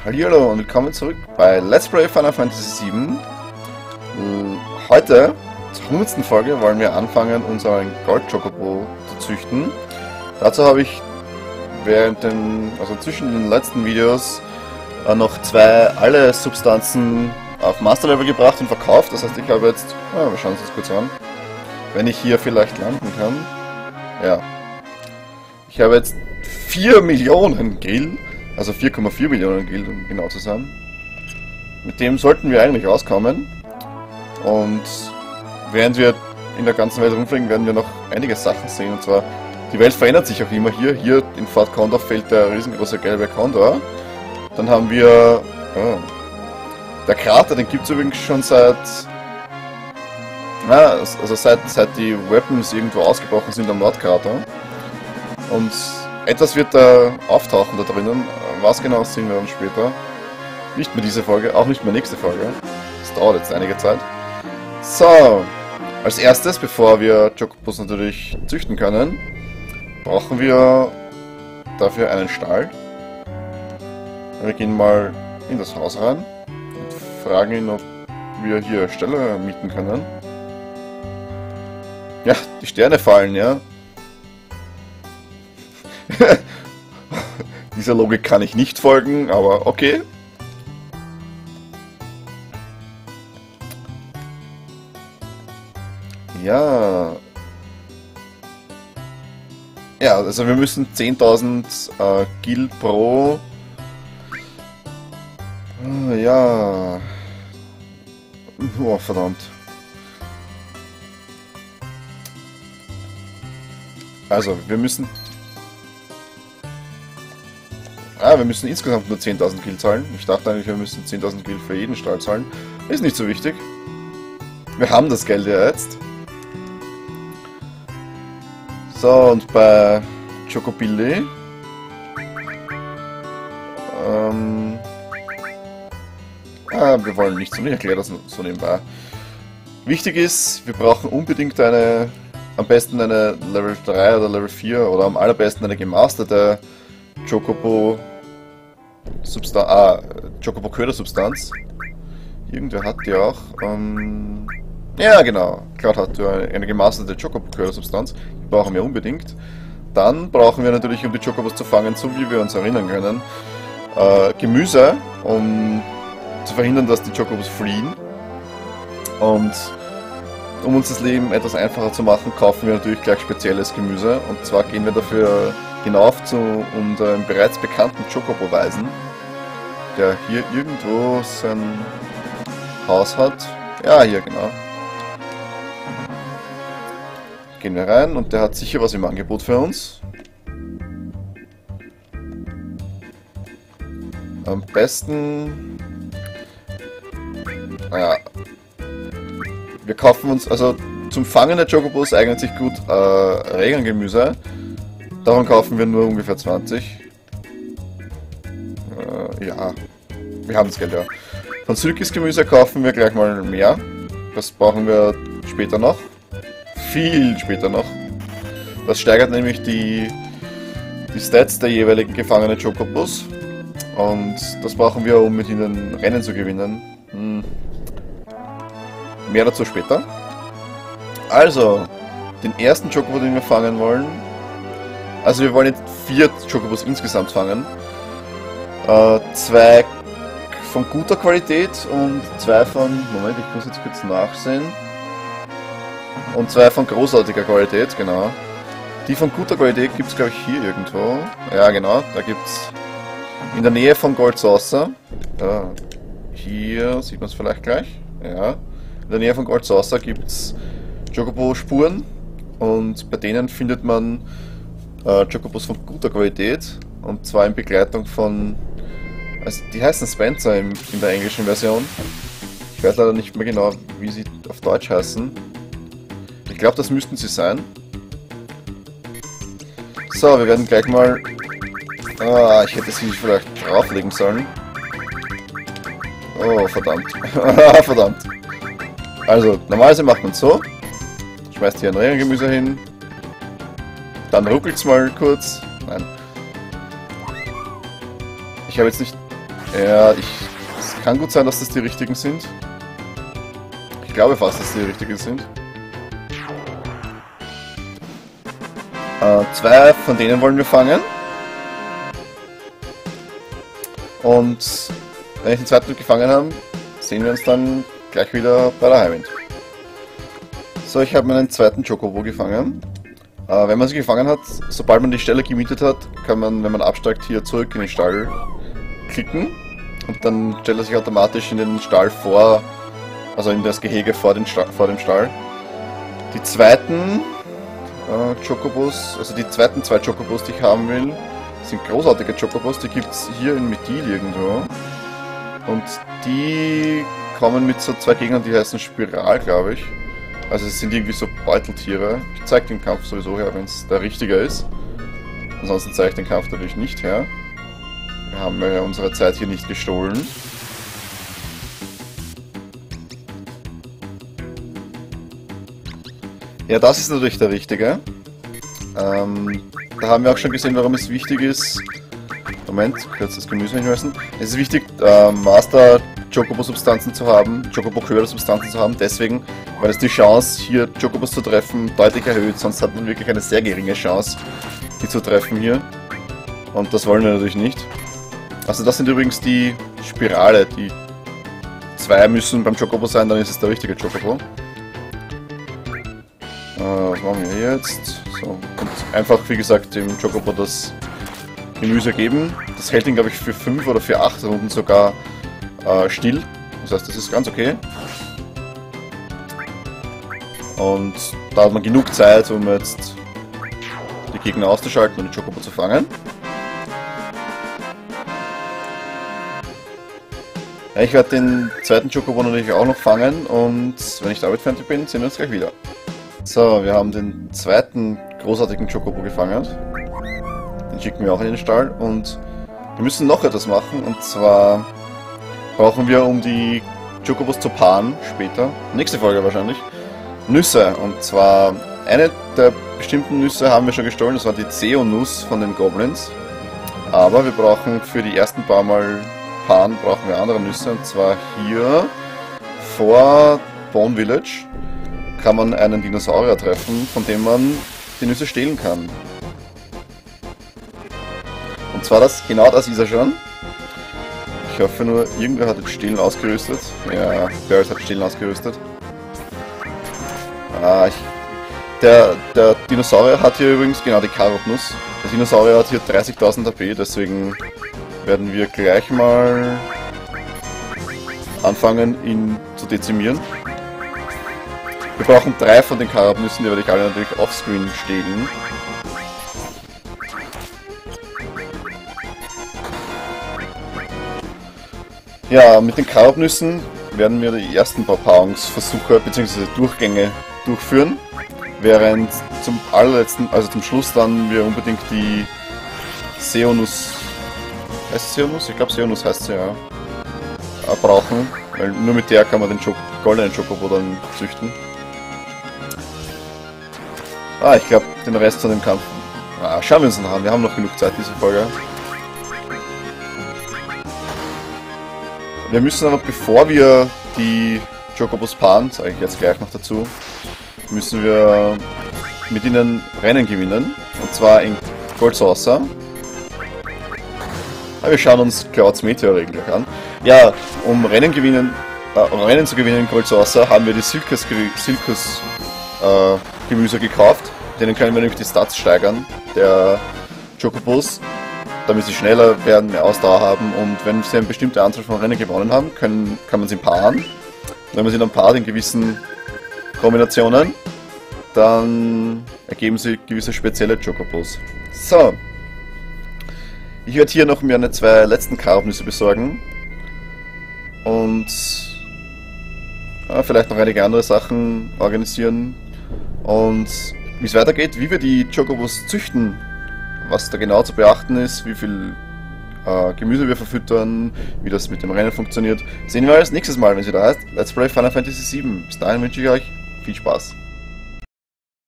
Hallihallo und willkommen zurück bei Let's Play Final Fantasy VII. Heute, zur 100. Folge, wollen wir anfangen, unseren Gold-Chocobo zu züchten. Dazu habe ich zwischen den letzten Videos noch alle Substanzen auf Master-Level gebracht und verkauft. Das heißt, ich habe jetzt, wir schauen uns das kurz an, wenn ich hier vielleicht landen kann. Ja. Ich habe jetzt 4 Millionen Gil. Also 4,4 Millionen Gil, um genau zu sein. Mit dem sollten wir eigentlich auskommen. Und während wir in der ganzen Welt rumfliegen, werden wir noch einige Sachen sehen. Und zwar, die Welt verändert sich auch immer hier. Hier in Fort Condor fällt der riesengroße gelbe Condor. Dann haben wir... der Krater, den gibt es übrigens schon seit die Weapons irgendwo ausgebrochen sind am Nordkrater. Und etwas wird da auftauchen da drinnen. Was genau sehen wir dann später. Nicht mehr diese Folge, auch nicht mehr nächste Folge. Das dauert jetzt einige Zeit. So, als erstes, bevor wir Chocobos natürlich züchten können, brauchen wir dafür einen Stall. Wir gehen mal in das Haus rein und fragen ihn, ob wir hier Ställe mieten können. Ja, die Sterne fallen, ja. Dieser Logik kann ich nicht folgen, aber okay. Ja. Ja, also wir müssen 10.000 Gil pro... ja... Oh, verdammt. Also, wir müssen insgesamt nur 10.000 Gil zahlen. Ich dachte eigentlich, wir müssen 10.000 Gil für jeden Stall zahlen. Ist nicht so wichtig. Wir haben das Geld ja jetzt. So, und bei Chocobilly wir wollen nicht so, ich erkläre das so nebenbei. Wichtig ist, wir brauchen unbedingt am besten eine Level 3 oder Level 4 oder am allerbesten eine gemasterte Chocobo Köder Substanz. Irgendwer hat die auch. Ja, genau. Cloud hat eine gemasterte Chocobo Köder Substanz. Die brauchen wir unbedingt. Dann brauchen wir natürlich, um die Chocobos zu fangen, so wie wir uns erinnern können, Gemüse, um zu verhindern, dass die Chocobos fliehen. Und um uns das Leben etwas einfacher zu machen, kaufen wir natürlich gleich spezielles Gemüse. Und zwar gehen wir dafür hinauf zu unserem bereits bekannten Chocobo-Weisen, der hier irgendwo sein Haus hat. Ja, hier genau. Gehen wir rein und der hat sicher was im Angebot für uns. Am besten... Naja... Wir kaufen uns, also zum Fangen der Chocobos eignet sich gut Regengemüse. Davon kaufen wir nur ungefähr 20. Ja, wir haben das Geld, ja. Von Sylkis-Gemüse kaufen wir gleich mal mehr. Das brauchen wir später noch. Viel später noch. Das steigert nämlich die Stats der jeweiligen gefangenen Chocobos. Und das brauchen wir, um mit ihnen Rennen zu gewinnen. Mehr dazu später. Also, den ersten Chocobo, den wir fangen wollen. Also wir wollen jetzt 4 Chocobos insgesamt fangen. 2 von guter Qualität und 2 von... Moment, ich muss jetzt kurz nachsehen. Und 2 von großartiger Qualität, genau. Die von guter Qualität gibt es, glaube ich, hier irgendwo. Ja, genau, da gibt es in der Nähe von Gold Saucer. Hier sieht man es vielleicht gleich. Ja. In der Nähe von Gold Saucer gibt es Chocobo-Spuren und bei denen findet man Chocobos von guter Qualität und zwar in Begleitung von, also die heißen Spencer in der englischen Version. Ich weiß leider nicht mehr genau, wie sie auf Deutsch heißen. Ich glaube, das müssten sie sein. So, wir werden gleich mal... ich hätte sie vielleicht drauflegen sollen. Oh, verdammt. Verdammt. Also, normalerweise macht man es so. Schmeißt hier ein Regengemüse hin. Dann ruckelt es mal kurz. Nein. Ich habe jetzt nicht Ja, es kann gut sein, dass das die richtigen sind. Ich glaube fast, dass die richtigen sind. Zwei von denen wollen wir fangen. Und wenn ich den zweiten gefangen habe, sehen wir uns dann gleich wieder bei der Highwind. So, ich habe meinen zweiten Chocobo gefangen. Wenn man sie gefangen hat, sobald man die Stelle gemietet hat, kann man, wenn man absteigt, hier zurück in den Stall klicken. Und dann stellt er sich automatisch in den Stall vor, also in das Gehege vor dem Stall. Die zweiten Chocobos, also die zweiten zwei Chocobos, die ich haben will, sind großartige Chocobos, die gibt es hier in Midil irgendwo. Und die kommen mit so zwei Gegnern, die heißen Spiral, glaube ich. Also es sind irgendwie so Beuteltiere. Ich zeige den Kampf sowieso her, wenn es der richtige ist. Ansonsten zeige ich den Kampf natürlich nicht her. Wir haben ja unsere Zeit hier nicht gestohlen. Ja, das ist natürlich der richtige. Da haben wir auch schon gesehen, warum es wichtig ist. Moment, kurz das Gemüse hinweisen. Es ist wichtig, Master Chocobo-Substanzen zu haben, Chocobo-Köder-Substanzen zu haben, deswegen, weil es die Chance, hier Chocobos zu treffen, deutlich erhöht. Sonst hat man wirklich eine sehr geringe Chance, die zu treffen hier. Und das wollen wir natürlich nicht. Also das sind übrigens die Spirale, die zwei müssen beim Chocobo sein, dann ist es der richtige Chocobo. Was machen wir jetzt? So, und einfach, wie gesagt, dem Chocobo das Gemüse geben. Das hält ihn, glaube ich, für 5 oder für 8 Runden sogar still. Das heißt, das ist ganz okay. Und da hat man genug Zeit, um jetzt die Gegner auszuschalten und die Chocobo zu fangen. Ja, ich werde den zweiten Chocobo natürlich auch noch fangen und wenn ich damit fertig bin, sehen wir uns gleich wieder. So, wir haben den zweiten großartigen Chocobo gefangen. Den schicken wir auch in den Stall und wir müssen noch etwas machen, und zwar brauchen wir, um die Chocobos zu paaren später, nächste Folge wahrscheinlich, Nüsse. Und zwar eine der bestimmten Nüsse haben wir schon gestohlen, das war die Zeo-Nuss von den Goblins. Aber wir brauchen für die ersten paar Mal paaren, brauchen wir andere Nüsse, und zwar hier vor Bone Village kann man einen Dinosaurier treffen, von dem man die Nüsse stehlen kann. Und zwar genau das ist er schon. Ich hoffe nur, irgendwer hat jetzt Stehlen ausgerüstet. Ja, Barrett hat Stehlen ausgerüstet. Der Dinosaurier hat hier übrigens, genau, die Karotnuss. Der Dinosaurier hat hier 30.000 HP, deswegen werden wir gleich mal anfangen, ihn zu dezimieren. Wir brauchen 3 von den Karotnüssen, die werde ich alle natürlich offscreen stehlen. Ja, mit den Karotnüssen werden wir die ersten paar Paarungsversuche bzw. Durchgänge durchführen, während zum allerletzten, also zum Schluss dann wir unbedingt die Zeo-Nuss, heißt es Zeo-Nuss? Ich glaube Zeo-Nuss heißt sie, ja, brauchen, weil nur mit der kann man den goldenen Chocobo dann züchten. Ich glaube, den Rest von dem Kampf schauen wir uns noch an. Wir haben noch genug Zeit, diese Folge. Wir müssen aber, bevor wir die Chocobos paaren, sage ich jetzt gleich noch dazu, müssen wir mit ihnen Rennen gewinnen. Und zwar in Gold Saucer. Wir schauen uns Clouds Meteor-Regel gleich an. Ja, um Rennen zu gewinnen in Gold Saucer, haben wir die Silkus Gemüse gekauft. Denen können wir nämlich die Stats steigern, der Chocobos, damit sie schneller werden, mehr Ausdauer haben, und wenn sie eine bestimmte Anzahl von Rennen gewonnen haben, kann man sie paaren. Und wenn man sie dann paart in gewissen Kombinationen, dann ergeben sie gewisse spezielle Chocobos. So. Ich werde hier noch meine 2 letzten Karotnüsse besorgen. Und vielleicht noch einige andere Sachen organisieren. Und wie es weitergeht, wie wir die Chocobos züchten, was da genau zu beachten ist, wie viel Gemüse wir verfüttern, wie das mit dem Rennen funktioniert, sehen wir alles nächstes Mal, wenn es wieder heißt Let's Play Final Fantasy VII. Bis dahin wünsche ich euch viel Spaß.